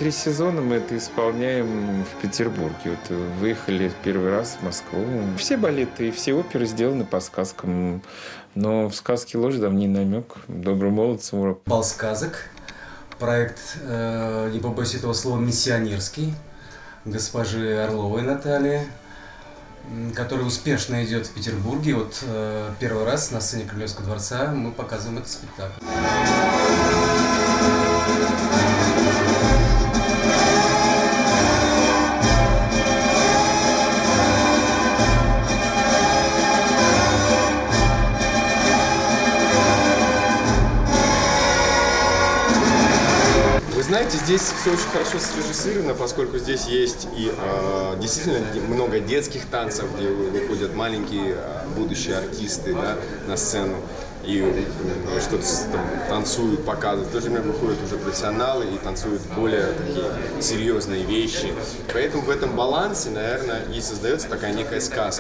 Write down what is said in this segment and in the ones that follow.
3 сезона мы это исполняем в Петербурге. Вот выехали первый раз в Москву. Все балеты и все оперы сделаны по сказкам. Но в сказке ложь, давний намек. Добрый молодцам урок. Бал сказок. Проект, не побоюсь этого слова, миссионерский. Госпожи Орловой Натальи, который успешно идет в Петербурге. Вот первый раз на сцене Кремлевского дворца мы показываем этот спектакль. Вы знаете, здесь все очень хорошо срежиссировано, поскольку здесь есть и действительно много детских танцев, где выходят маленькие будущие артисты, да, на сцену и что-то танцуют, показывают. В то же время выходят уже профессионалы и танцуют более такие серьезные вещи. Поэтому в этом балансе, наверное, и создается такая некая сказка.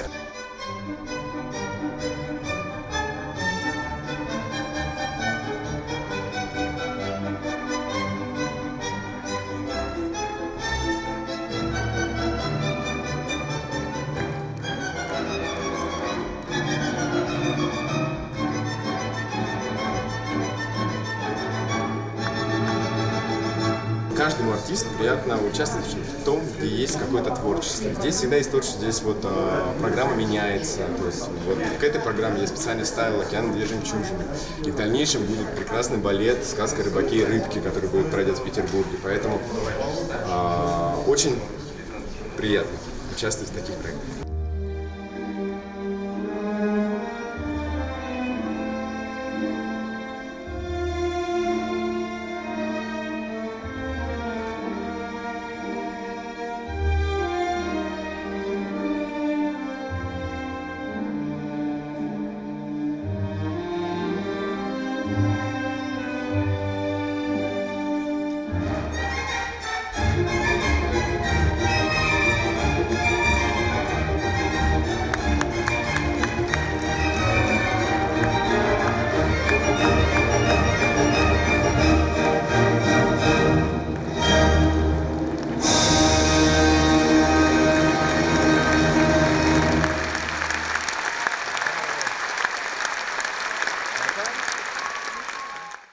Каждому артисту приятно участвовать в том, где есть какое-то творчество. Здесь всегда есть творчество, здесь вот программа меняется. То есть вот к этой программе я специально ставил «Океан две жемчужины». И в дальнейшем будет прекрасный балет «Сказка рыбаки и рыбки», который будет пройдет в Петербурге. Поэтому очень приятно участвовать в таких проектах.